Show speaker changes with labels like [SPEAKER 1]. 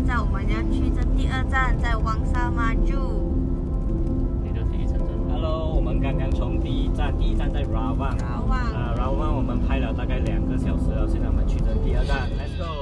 [SPEAKER 1] 在我们要去这第2站，在王沙马珠。
[SPEAKER 2] 你的第一城镇。Hello， 我们刚刚从第一站在 Rawang 我们拍了大概2个小时了，现在我们去这第2站 ，Let's go。